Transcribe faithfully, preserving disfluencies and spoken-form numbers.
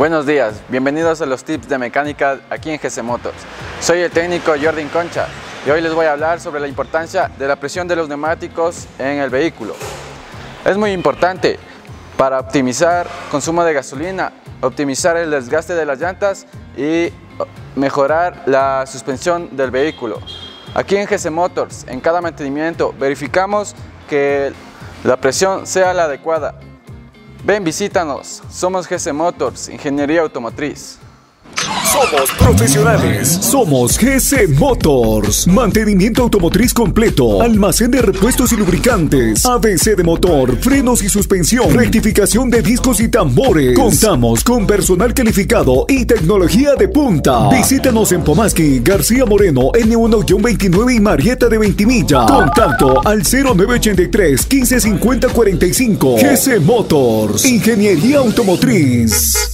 Buenos días, bienvenidos a los tips de mecánica aquí en G C Motors. Soy el técnico Jordan Concha y hoy les voy a hablar sobre la importancia de la presión de los neumáticos en el vehículo. Es muy importante para optimizar consumo de gasolina, optimizar el desgaste de las llantas y mejorar la suspensión del vehículo. Aquí en G C Motors, en cada mantenimiento, verificamos que la presión sea la adecuada. Ven, visítanos. Somos G C Motors, Ingeniería Automotriz. Somos profesionales. Somos G C Motors. Mantenimiento automotriz completo. Almacén de repuestos y lubricantes. A B C de motor, frenos y suspensión. Rectificación de discos y tambores. Contamos con personal calificado y tecnología de punta. Visítanos en Pomaski, García Moreno, N uno veintinueve y Marieta de Ventimilla. Contacto al cero nueve ochenta y tres, quince cincuenta cuarenta y cinco. G C Motors. Ingeniería Automotriz.